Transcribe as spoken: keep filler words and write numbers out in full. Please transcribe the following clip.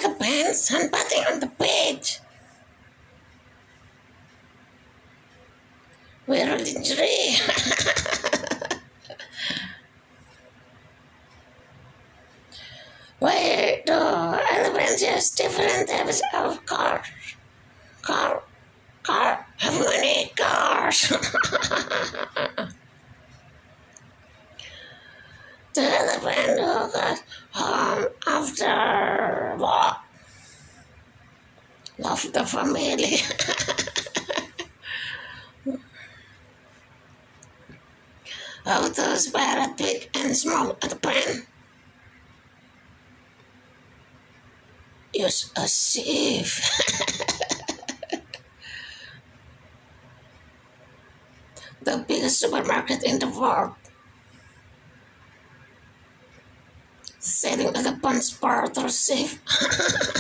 elephant sunbathing on the beach. We're lingerie. Why do elephants use different types of cars? Car, car, how many cars? The elephant who got home after walk. Love the family. How those parrot big and small at the pen? Use a sieve. The biggest supermarket in the world. Selling at the punch part or sieve.